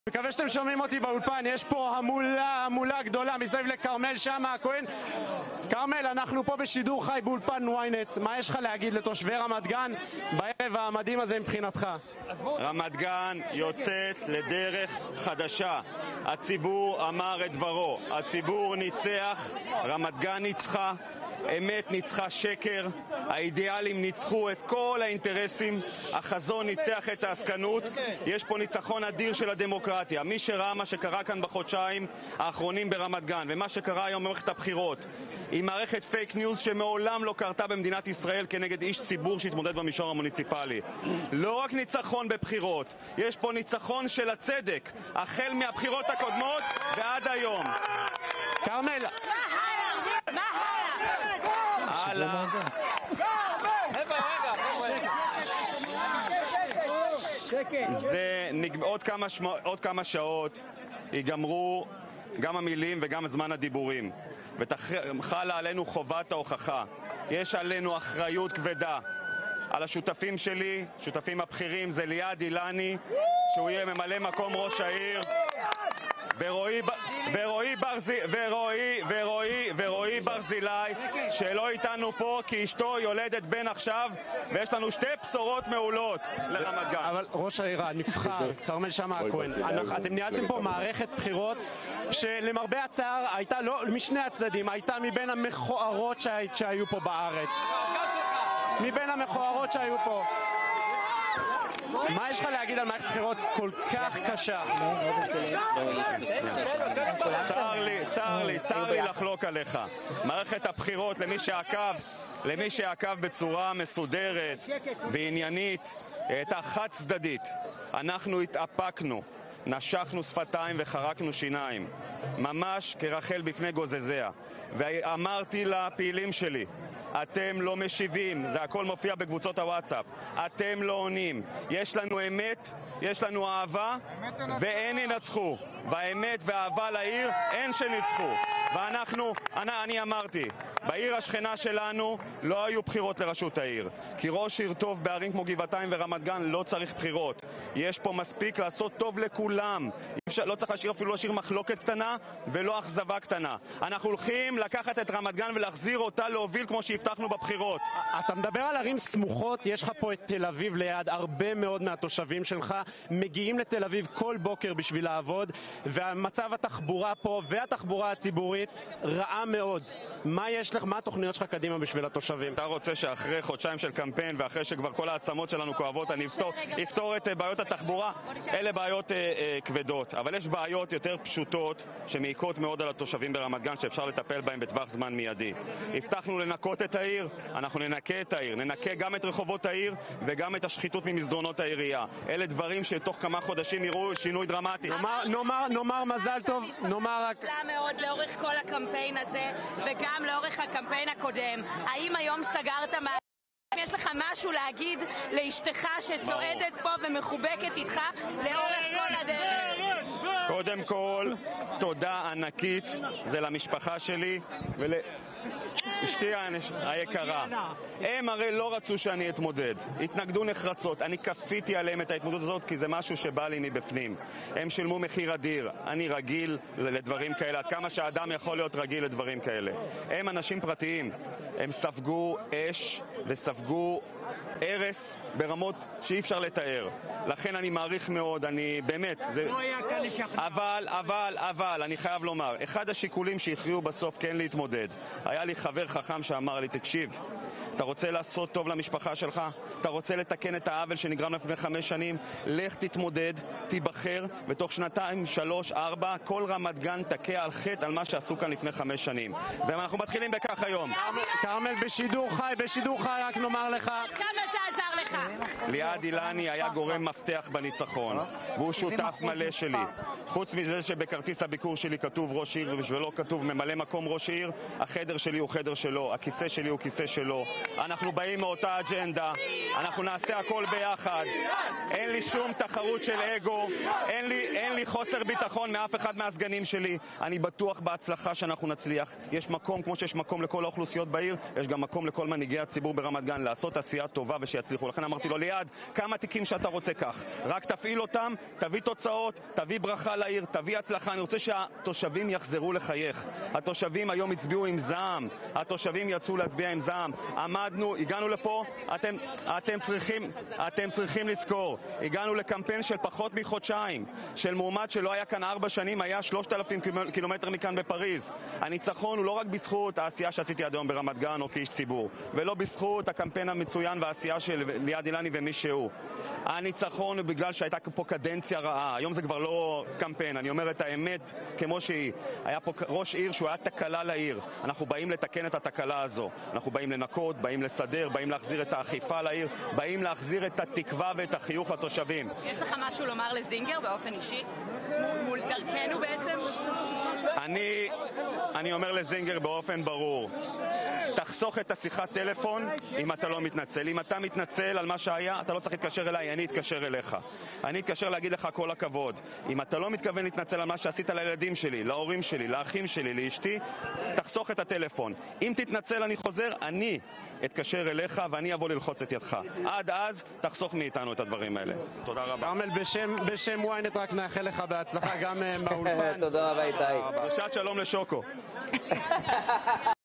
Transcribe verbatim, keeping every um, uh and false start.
מקווה שאתם שומעים אותי באולפן, יש פה המולה, המולה גדולה מסביב לכרמל שאמה הכהן. כרמל, אנחנו פה בשידור חי באולפן וויינט. מה יש לך להגיד לתושבי רמת גן בערב המדהים הזה מבחינתך? רמת גן יוצאת לדרך חדשה. הציבור אמר את דברו, הציבור ניצח, רמת גן ניצחה, אמת ניצחה שקר, האידיאלים ניצחו את כל האינטרסים, החזון ניצח את העסקנות. יש פה ניצחון אדיר של הדמוקרטיה. מי שראה מה שקרה כאן בחודשיים האחרונים ברמת גן ומה שקרה היום במערכת הבחירות היא מערכת פייק ניוז שמעולם לא קרתה במדינת ישראל כנגד איש ציבור שהתמודד במישור המוניציפלי. לא רק ניצחון בבחירות, יש פה ניצחון של הצדק החל מהבחירות הקודמות ועד היום. כרמל, הלאה. זה נג... עוד כמה, שמ... עוד כמה שעות ייגמרו גם המילים וגם זמן הדיבורים, וחלה עלינו חובת ההוכחה. יש עלינו אחריות כבדה על השותפים שלי, שותפים הבכירים, זה ליעד אילני שהוא יהיה ממלא מקום ראש העיר, ורועי ורועי ברזי ורועי ורועי ורועי ברזילי שלא איתנו פה כי אשתו יולדת בן עכשיו, ויש לנו שתי בשורות מעולות לרמת גן. אבל ראש העיר הנבחר כרמל שאמה הכהן, אתם ניהלתם פה מערכת בחירות שלמרבה הצער הייתה לא משני הצדדים, הייתה מבין המכוערות שהיו פה בארץ, מבין המכוערות שהיו פה. מה יש לך להגיד על מערכת בחירות כל כך קשה? צר לי, צר לי, צר לי לחלוק עליך. מערכת הבחירות, למי שעקב, למי שעקב בצורה מסודרת ועניינית, הייתה חד צדדית. אנחנו התאפקנו, נשכנו שפתיים וחרקנו שיניים, ממש כרחל בפני גוזזיה. ואמרתי לפעילים שלי, אתם לא משיבים, זה הכל מופיע בקבוצות הוואטסאפ, אתם לא עונים. יש לנו אמת, יש לנו אהבה, ואין ינצחו. והאמת והאהבה לעיר אין שניצחו. ואנחנו, אני, אני אמרתי, בעיר השכנה שלנו לא היו בחירות לראשות העיר, כי ראש עיר טוב בערים כמו גבעתיים ורמת גן לא צריך בחירות. יש פה מספיק לעשות טוב לכולם. אפשר, לא צריך להשאיר אפילו להשאיר מחלוקת קטנה ולא אכזבה קטנה. אנחנו הולכים לקחת את רמת גן ולהחזיר אותה להוביל כמו שהבטחנו בבחירות. אתה מדבר על ערים סמוכות, יש לך פה את תל אביב ליד, הרבה מאוד מהתושבים שלך מגיעים לתל אביב כל בוקר בשביל לעבוד, והמצב התחבורה פה והתחבורה הציבורית רעה מאוד. מה יש לך, מה התוכניות שלך קדימה בשביל התושבים? אתה רוצה שאחרי חודשיים של קמפיין ואחרי שכבר כל העצמות שלנו כואבות אני אפתור, אפתור את בעיות התחבורה? אלה בעיות אה, אה, כבדות, אבל יש בעיות יותר פשוטות שמעיקות מאוד על התושבים ברמת גן שאפשר לטפל בהם בטווח זמן מיידי. הבטחנו לנקות את העיר, אנחנו ננקה את העיר, ננקה גם את רחובות העיר וגם את השחיתות ממסדרונות העירייה. אלה דברים שתוך כמה חודשים יראו שינוי דרמטי. נאמר, נאמר, נאמר מזל טוב, נאמר רק... מאוד לאורך כל הקמפיין הזה וגם לאורך הקמפיין הקודם. האם היום סגרת מה... יש לך משהו להגיד לאשתך שצועדת פה ומחובקת איתך לאורך כל הדרך? קודם כל, תודה ענקית, זה למשפחה שלי ול... אשתי היקרה. הם הרי לא רצו שאני אתמודד, התנגדו נחרצות, אני כפיתי עליהם את ההתמודדות הזאת כי זה משהו שבא לי מבפנים. הם שילמו מחיר אדיר, אני רגיל לדברים כאלה, עד כמה שהאדם יכול להיות רגיל לדברים כאלה. הם אנשים פרטיים, הם ספגו אש וספגו הרס ברמות שאי אפשר לתאר. לכן אני מעריך מאוד, אני באמת, זה... אבל, אבל, אבל, אני חייב לומר, אחד השיקולים שהכריעו בסוף כן להתמודד, היה לי חבר חכם שאמר לי, תקשיב, אתה רוצה לעשות טוב למשפחה שלך? אתה רוצה לתקן את העוול שנגרם לפני חמש שנים? לך תתמודד, תיבחר, ותוך שנתיים, שלוש, ארבע, כל רמת גן תקה על חטא על מה שעשו כאן לפני חמש שנים. ואנחנו מתחילים בכך היום. כרמל, בשידור חי, בשידור חי, רק נאמר לך. כמה זה עזר לך? ליעד אילני היה גורם מפתח בניצחון, והוא שותף מלא שלי. חוץ מזה שבכרטיס הביקור שלי כתוב ראש עיר ובשבילו כתוב ממלא מקום ראש עיר, החדר שלי הוא חדר שלו, הכיסא שלי הוא כיסא שלו. אנחנו באים מאותה אג'נדה, אנחנו נעשה הכל ביחד. אין לי שום תחרות של אגו, אין לי, אין לי חוסר ביטחון מאף אחד מהסגנים שלי. אני בטוח בהצלחה שאנחנו נצליח. יש מקום, כמו שיש מקום לכל האוכלוסיות בעיר, יש גם מקום לכל מנהיגי הציבור ברמת גן לעשות עשייה טובה ושיצליחו. לכן לכן אמרתי לו, ליעד, כמה תיקים שאתה רוצה כך, רק תפעיל אותם, תביא תוצאות, תביא ברכה לעיר, תביא הצלחה. אני רוצה שהתושבים יחזרו לחייך. התושבים היום הצביעו עם זעם, התושבים יצאו להצביע עם זעם. עמדנו, הגענו לפה, אתם, אתם צריכים, אתם צריכים לזכור, הגענו לקמפיין של פחות מחודשיים, של מועמד שלא היה כאן ארבע שנים, היה שלושת אלפים קילומטר מכאן בפריז. הניצחון הוא לא רק בזכות העשייה שעשיתי עד היום ברמת גן או כאיש ציבור, ולא בזכות הקמפיין המצוין והעשייה של ליעד אילני ומי שהוא. הניצחון הוא בגלל שהייתה פה קדנציה רעה. היום זה כבר לא קמפיין, אני אומר את האמת כמו שהיא. היה פה ראש עיר שהוא היה תקלה לעיר. אנחנו באים לתקן את התקלה הזו. אנחנו באים לנקות, באים לסדר, באים להחזיר את האכיפה לעיר, באים להחזיר את התקווה ואת החיוך לתושבים. יש לך משהו לומר לזינגר באופן אישי? מול דרכנו בעצם? אני, אני אומר לזינגר באופן ברור, תחסוך את השיחת טלפון אם אתה לא מתנצל. אם אתה מתנצל על מה שהיה, אתה לא צריך להתקשר אליי, אני אתקשר אליך. אני אתקשר להגיד לך כל הכבוד. אם אתה לא מתכוון להתנצל על מה שעשית לילדים שלי, להורים שלי, לאחים שלי, לאשתי, תחסוך את הטלפון. אם תתנצל אני חוזר, אני אתקשר אליך ואני אבוא ללחוץ את ידך. עד אז תחסוך מאיתנו את הדברים האלה. תודה רבה. כרמל, בשם, בשם וויינט רק נאחל לך בהצלחה גם מהאולפן. תודה רבה איתי. דרישת שלום לשוקו.